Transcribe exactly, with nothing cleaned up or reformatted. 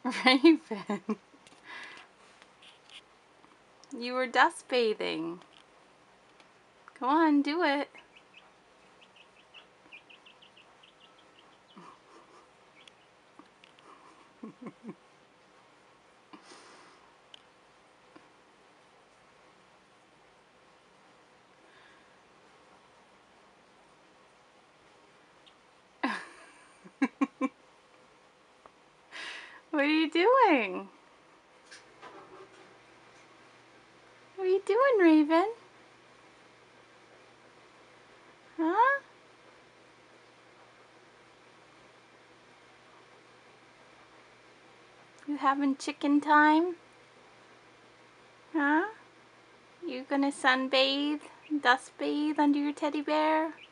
Raven, you were dust bathing. Come on, do it. What are you doing? What are you doing, Raven? Huh? You having chicken time? Huh? You gonna sunbathe, dust bathe under your teddy bear?